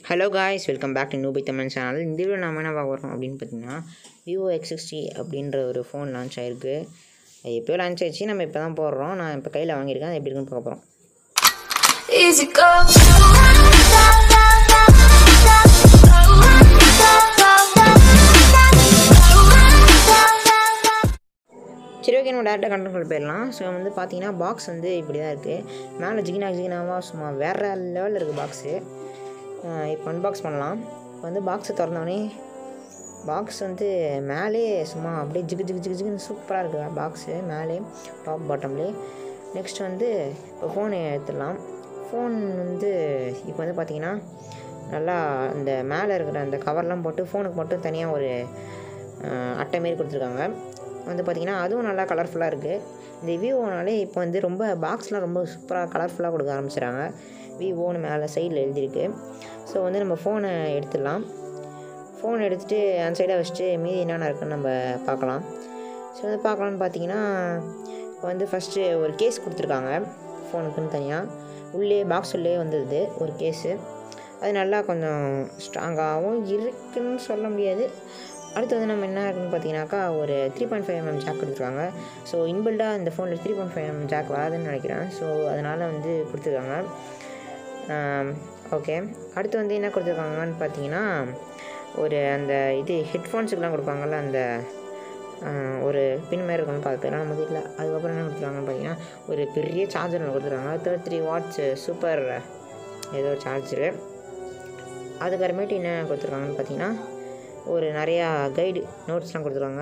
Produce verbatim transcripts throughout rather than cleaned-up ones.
Hello guys, welcome back to Noobi Tamil channel. இந்த video நாம என்ன பார்க்க போறோம் அப்படினு பார்த்தீங்கன்னா ViVo X sixty அப்படிங்கற ஒரு ஃபோன் லான்ச் ஆயிருக்கு. அது எப்போ லான்ச் ஆச்சு நம்ம இப்ப தான் போடுறோம். நான் இப்ப கையில வாங்கியிருக்கேன். அது எப்படி இருக்குன்னு பார்க்க போறோம். Easy go. சரி ஓகே நம்ம டேரெக்டாக கண்டென்ட் போயிடலாம். ஸோ வந்து பார்த்தீங்கன்னா பாக்ஸ் வந்து இப்படி தான் இருக்குது. மேலே ஜிகினா ஜிகினாவாக சும்மா வேறு லெவலில் இருக்குது பாக்ஸு. இப்போ அன்பாக்ஸ் பண்ணலாம். இப்போ வந்து பாக்ஸை திறந்தோடனே பாக்ஸ் வந்து மேலே சும்மா அப்படியே ஜிகு ஜிகு ஜிகு ஜிகுன்னு சூப்பராக இருக்குது பாக்ஸு மேலே டாப் பாட்டம்லேயே. நெக்ஸ்ட் வந்து இப்போ ஃபோனை எடுத்துடலாம். ஃபோன் வந்து இப்போ வந்து பார்த்திங்கன்னா நல்லா இந்த மேலே இருக்கிற அந்த கவர்லாம் போட்டு ஃபோனுக்கு மட்டும் தனியாக ஒரு அட்டை மாரி கொடுத்துருக்காங்க. வந்து பார்த்திங்கன்னா அதுவும் நல்லா கலர்ஃபுல்லாக இருக்குது. இந்த விவோனாலே இப்போ வந்து ரொம்ப பாக்ஸ்லாம் ரொம்ப சூப்பராக கலர்ஃபுல்லாக கொடுக்க ஆரம்பிச்சிடுறாங்க. விவோன்னு மேலே சைடில் எழுதியிருக்கு. ஸோ வந்து நம்ம ஃபோனை எடுத்துடலாம். ஃபோன் எடுத்துகிட்டு அந்த சைடை வச்சுட்டு மீதி என்னென்ன இருக்குன்னு நம்ம பார்க்கலாம். ஸோ வந்து பார்க்கலான்னு பார்த்தீங்கன்னா இப்போ வந்து ஃபஸ்ட்டு ஒரு கேஸ் கொடுத்துருக்காங்க ஃபோனுக்குன்னு தனியாக. உள்ளே பாக்ஸ் உள்ளே வந்துடுது ஒரு கேஸு. அது நல்லா கொஞ்சம் ஸ்ட்ராங்காகவும் இருக்குதுன்னு சொல்ல முடியாது. அடுத்து வந்து நம்ம என்ன இருக்குன்னு பார்த்தீங்கன்னாக்கா ஒரு three point five MM jack கொடுத்துருக்காங்க. ஸோ இன்பில்டாக இந்த ஃபோனில் three point five MM jack வராதுன்னு நினைக்கிறேன். ஸோ அதனால் வந்து கொடுத்துருக்காங்க. ஓகே, அடுத்து வந்து என்ன கொடுத்துருக்காங்கன்னு பார்த்தீங்கன்னா ஒரு அந்த இது ஹெட்ஃபோன்ஸுக்கெலாம் கொடுப்பாங்கள்ல அந்த ஒரு பின் மாதிரி இருக்கணும்னு பார்த்துக்கலாம் நம்ம வீட்டில். அதுக்கப்புறம் என்ன கொடுத்துருக்காங்கன்னு பார்த்தீங்கன்னா ஒரு பெரிய சார்ஜர் ஒன்று கொடுத்துருக்காங்க. தேர்ட்டி த்ரீ வாட்ஸ் சூப்பர் ஏதோ சார்ஜரு. அதுக்கப்புறமேட்டு என்ன கொடுத்துருக்காங்கன்னு பார்த்தீங்கன்னா ஒரு நிறையா கைடு நோட்ஸ்லாம் கொடுத்துருக்காங்க.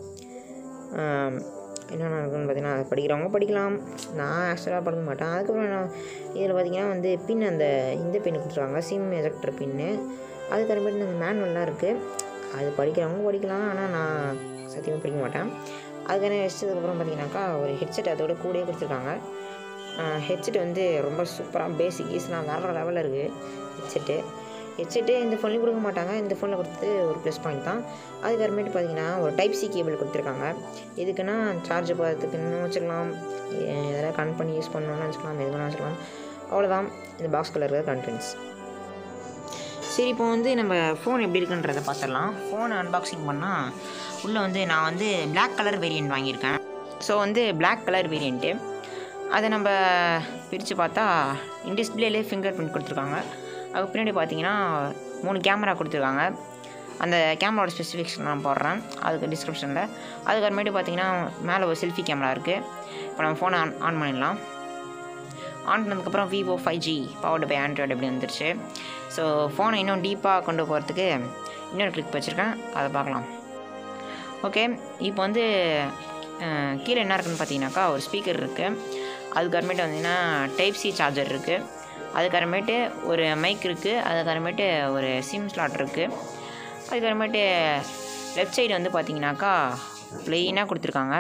என்னென்ன இருக்குன்னு பார்த்தீங்கன்னா அது படிக்கிறவங்க படிக்கலாம். நான் ஆக்சுவலாக படிக்க மாட்டேன். அதுக்கப்புறம் என்ன இதில் பார்த்திங்கன்னா வந்து பின் அந்த இந்த பின் கொடுத்துருக்காங்க சிம் எஜெக்டர் பின்னு. அதுக்கப்புறமேட்டு இந்த மேனுவல்லாம் இருக்குது. அது படிக்கிறவங்க படிக்கலாம். ஆனால் நான் சத்தியமாக படிக்க மாட்டேன். அதுக்கான வச்சதுக்கப்புறம் பார்த்திங்கனாக்கா ஒரு ஹெட்செட் அதோட கூடயே கொடுத்துருக்காங்க. ஹெட்செட் வந்து ரொம்ப சூப்பராக பேசிக் ஈஸ்லாம் வேறு லெவலில் இருக்குது ஹெட்செட்டு. ஹெட்செட்டு இந்த ஃபோன்லேயும் கொடுக்க மாட்டாங்க. இந்த ஃபோனில் கொடுத்தது ஒரு ப்ளஸ் பாயிண்ட் தான். அதுக்கப்புறமேட்டு பார்த்திங்கன்னா ஒரு டைப் சி கேபிள் கொடுத்துருக்காங்க. எதுக்குன்னா சார்ஜ் போகிறதுக்குன்னு வச்சுக்கலாம், எதனால் கனெக்ட் பண்ணி யூஸ் பண்ணணும்னு வச்சுக்கலாம், எது வேணால் வச்சுக்கலாம். அவ்வளோதான் இந்த பாக்ஸ்குள்ளே இருக்கிற கண்டென்ட்ஸ். சரி, இப்போ வந்து நம்ம ஃபோன் எப்படி இருக்குன்றதை பார்த்துடலாம். ஃபோனை அன்பாக்சிங் பண்ணால் உள்ளே வந்து நான் வந்து பிளாக் கலர் வேரியண்ட் வாங்கியிருக்கேன். ஸோ வந்து பிளாக் கலர் வேரியண்ட்டு அதை நம்ம பிரித்து பார்த்தா இன் டிஸ்பிளேலே ஃபிங்கர் பிரிண்ட் கொடுத்துருக்காங்க. அதுக்கு பின்னாடி பார்த்தீங்கன்னா மூணு கேமரா கொடுத்துருக்காங்க. அந்த கேமராவோட ஸ்பெசிஃபிகேஷன் நான் போடுறேன் அதுக்கு டிஸ்கிரிப்ஷனில். அதுக்கப்புறமேட்டு பார்த்தீங்கன்னா மேலே ஒரு செல்ஃபி கேமரா இருக்குது. இப்போ நம்ம ஃபோனை ஆன் ஆன் பண்ணிடலாம். ஆன் பண்ணதுக்கப்புறம் Vivo five G powered by Android எப்படி வந்துருச்சு. ஸோ ஃபோனை இன்னும் டீப்பாக கொண்டு போகிறதுக்கு இன்னொரு கிளிக் வச்சுருக்கேன், அதை பார்க்கலாம். ஓகே, இப்போ வந்து கீழே என்ன இருக்குதுன்னு பார்த்தீங்கன்னாக்கா ஒரு ஸ்பீக்கர் இருக்குது. அதுக்கப்புறமேட்டு வந்தீங்கன்னா டைப் சி சார்ஜர் இருக்குது. அதுக்கப்புறமேட்டு ஒரு மைக் இருக்குது. அதுக்கப்புறமேட்டு ஒரு சிம் ஸ்லாட் இருக்குது. அதுக்கப்புறமேட்டு லெஃப்ட் சைடு வந்து பார்த்தீங்கன்னாக்கா ப்ளெயினாக கொடுத்துருக்காங்க.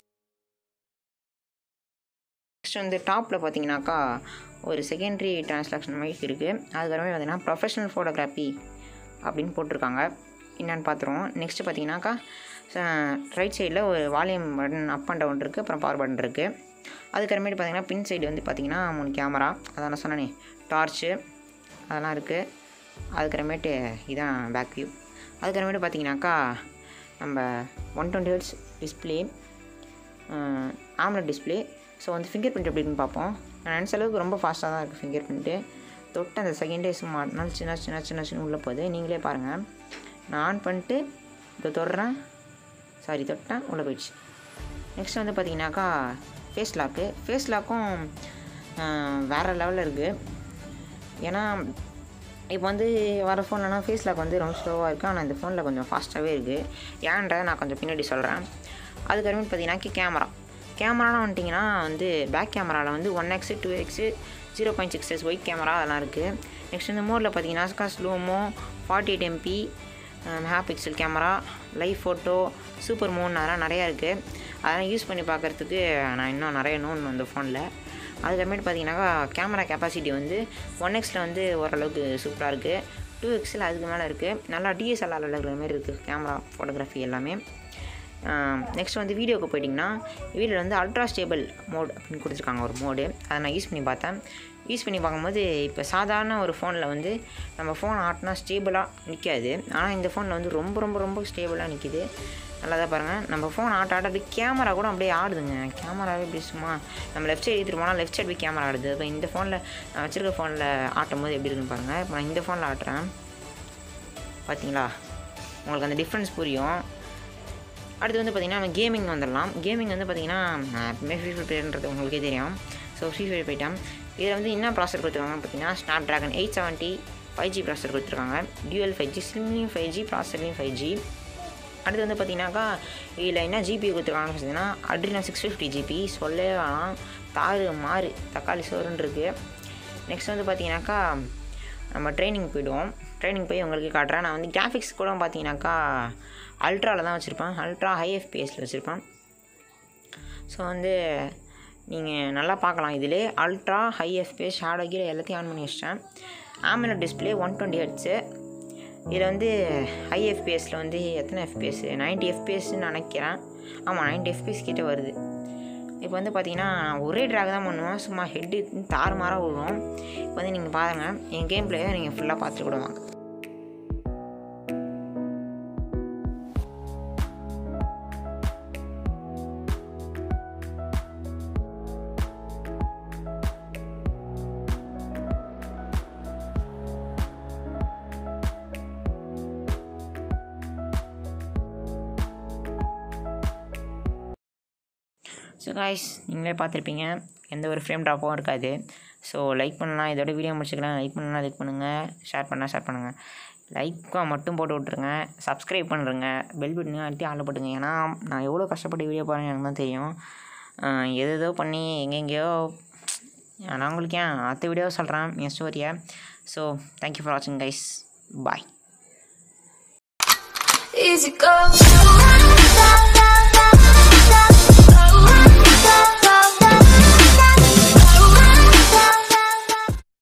நெக்ஸ்ட் வந்து டாப்பில் பார்த்தீங்கன்னாக்கா ஒரு செகண்டரி ட்ரான்ஸ்லேஷன் மைக் இருக்குது. அதுக்கப்புறமே பார்த்தீங்கன்னா ப்ரொஃபஷனல் ஃபோட்டோகிராஃபி அப்படின்னு போட்டிருக்காங்க. என்னென்னு பார்த்துருவோம். நெக்ஸ்ட்டு பார்த்தீங்கன்னாக்கா ரைட் சைடில் ஒரு volume button up and down இருக்குது. அப்புறம் பவர் பட்டன் இருக்குது. அதுக்கப்புறமேட்டு பார்த்திங்கன்னா பின் சைடு வந்து பார்த்திங்கன்னா மூணு கேமரா, அதான் நான் சொன்னேனே டார்ச்சு அதெல்லாம் இருக்குது. அதுக்கப்புறமேட்டு இதான் பேக் வியூ. அதுக்கப்புறமேட்டு பார்த்திங்கனாக்கா நம்ம one twenty hertz display, AMOLED display. So வந்து ஃபிங்கர் பிரிண்ட் எப்படி இருக்குன்னு பார்ப்போம். நான் நினச்ச அளவுக்கு ரொம்ப ஃபாஸ்ட்டாக தான் இருக்குது ஃபிங்கர் பிரிண்ட்டு. தொட்டு அந்த செகண்டே சும்மா நச்சு நச்சு நச்சு நச்சுன்னு உள்ளே போகுது. நீங்களே பாருங்கள். நான் ஆன் பண்ணிட்டு இதை தொடுறேன், சாரி தொட்டேன், உள்ளே போயிடுச்சு. நெக்ஸ்ட் வந்து பார்த்திங்கனாக்கா ஃபேஸ் லாக்கு. ஃபேஸ் லாக்கும் வேறு லெவலில் இருக்குது. ஏன்னா இப்போ வந்து வர ஃபோன்லலாம் ஃபேஸ் லாக் வந்து ரொம்ப ஸ்லோவாக இருக்குது. ஆனால் இந்த ஃபோனில் கொஞ்சம் ஃபாஸ்ட்டாகவே இருக்குது. ஏன்றதை நான் கொஞ்சம் பின்னாடி சொல்கிறேன். அதுக்கப்புறமேட்டு பார்த்தீங்கன்னா கேமரா கேமராலாம் வந்துட்டிங்கன்னா வந்து பேக் கேமராவில் வந்து one X two X zero point six S wide camera அதெல்லாம் இருக்குது. நெக்ஸ்ட் இந்த மோடில் பார்த்தீங்கன்னாக்கா slomo, forty eight MP mega pixel camera, live photo, super moon அதெல்லாம் நிறையா இருக்குது. அதெல்லாம் யூஸ் பண்ணி பார்க்குறதுக்கு நான் இன்னும் நிறைய நோன் அந்த ஃபோனில். அதுக்கப்புறமேட்டு பார்த்தீங்கன்னாக்கா கேமரா கெப்பாசிட்டி வந்து ஒன் எக்ஸில் வந்து ஓரளவுக்கு சூப்பராக இருக்குது. டூ எக்ஸில் அதுக்கு மேலே இருக்குது. நல்லா டிஎஸ்எல்ஆரில் இருக்கிற மாதிரி இருக்குது கேமரா ஃபோட்டோகிராஃபி எல்லாமே. நெக்ஸ்ட் வந்து வீடியோக்கு போயிட்டிங்கன்னா வீடியோவில் வந்து அல்ட்ரா ஸ்டேபிள் மோட் அப்படின்னு கொடுத்துருக்காங்க ஒரு மோடு. அதை நான் யூஸ் பண்ணி பார்த்தேன். யூஸ் பண்ணி பார்க்கும்போது இப்போ சாதாரண ஒரு ஃபோனில் வந்து நம்ம ஃபோன் ஆட்டினா ஸ்டேபிளாக நிற்காது. ஆனால் இந்த ஃபோனில் வந்து ரொம்ப ரொம்ப ரொம்ப ஸ்டேபிளாக நிற்கிது. நல்லா தான் பாருங்கள், நம்ம ஃபோன் ஆட்ட ஆட்ட அப்படி கேமரா கூட அப்படியே ஆடுதுங்க. கேமராவே எப்படி சும்மா நம்ம லெஃப்ட் சைடு எடுத்துகிட்டு போனால் லெஃப்ட் சைடு போய் கேமரா ஆடுது. இப்போ இந்த ஃபோனில் நான் வச்சுருக்க ஃபோனில் ஆட்டும் போது எப்படி இருக்குன்னு பாருங்கள். இப்போ நான் இந்த ஃபோனில் ஆட்டுறேன், பார்த்தீங்களா? உங்களுக்கு அந்த டிஃப்ரென்ஸ் புரியும். அடுத்து வந்து பார்த்திங்கன்னா நம்ம கேமிங் வந்துடலாம். கேமிங் வந்து பார்த்திங்கன்னா நான் எப்பவுமே ஃப்ரீ ஃபயர் பிளேயர்ன்றது உங்களுக்கே தெரியும். ஸோ ஃப்ரீ ஃபயர் போயிட்டேன். இதில் வந்து என்ன ப்ராசர் கொடுத்துருக்காங்கன்னு பார்த்தீங்கன்னா Snapdragon eight seventy five G processor கொடுத்துருக்காங்க. டியூஎல் ஃபைவ் ஜி, ஸ்லிம்லேயும் ஃபைவ் ஜி, ப்ராசர்லேயும் ஃபைவ் ஜி. அடுத்து வந்து பார்த்திங்கனாக்கா இதில் என்ன ஜிபி கொடுத்துருக்காங்கன்னு பார்த்தீங்கன்னா அட்ரினோ சிக்ஸ் ஃபிஃப்டி ஜிபி. சொல்லவே வேணாம், தாறு மாறு தக்காளி சோறுன்னு இருக்குது. நெக்ஸ்ட் வந்து பார்த்திங்கனாக்கா நம்ம ட்ரைனிங் போய்டுவோம். ட்ரைனிங் போய் உங்களுக்கு காட்டுறேன். நான் வந்து கிராஃபிக்ஸ் கூட பார்த்தீங்கன்னாக்கா அல்ட்ராவில் தான் வச்சுருப்பேன். அல்ட்ரா ஹை எஃப்பிஎஸில் வச்சுருப்பேன். ஸோ வந்து நீங்கள் நல்லா பார்க்கலாம். இதிலே அல்ட்ரா ஹை எஃப்பிஎஸ் ஷேடோ கீழே எல்லாத்தையும் ஆன் பண்ணி வச்சிட்டேன். AMOLED display one twenty hertz. இதில் வந்து ஹை எஃப்பிஎஸில் வந்து எத்தனை எஃப்பிஎஸ், நைன்ட்டி எஃப்பிஎஸ்ன்னு நினைக்கிறேன். ஆமாம், நைன்ட்டி எஃப்பிஎஸ் கிட்டே வருது. இப்போ வந்து பார்த்தீங்கன்னா ஒரே ட்ராக் தான் பண்ணுவேன், சும்மா ஹெட்டு தாறுமாறாக விழுவும். இப்போ வந்து நீங்கள் பாருங்கள், என் கேம் பிளேயை நீங்கள் ஃபுல்லாக பார்த்துட்டு கூட வாங்க. ஸோ காய்ஸ், நீங்களே பார்த்துருப்பீங்க, எந்த ஒரு ஃப்ரேம் ட்ராப்பும் இருக்காது. ஸோ லைக் பண்ணலாம், இதோட வீடியோ முடிச்சுக்கலாம். லைக் பண்ணலாம் லைக் பண்ணுங்கள், ஷேர் பண்ணால் ஷேர் பண்ணுங்கள். லைக்காக மட்டும் போட்டு விட்ருங்க, சப்ஸ்கிரைப் பண்ணுறேங்க, பெல் பட்டனையும் அழுத்தி ஆள போட்டுங்க. ஏன்னா நான் எவ்வளோ கஷ்டப்பட்டு வீடியோ பாருங்கள் எனக்கு தான் தெரியும். எது ஏதோ பண்ணி எங்கெங்கேயோ நான் உங்களுக்கு ஏன் அடுத்த வீடியோ சொல்கிறேன் என் ஸ்டோரியை. ஸோ தேங்க்யூ ஃபார் வாட்சிங் கைஸ், பாய்.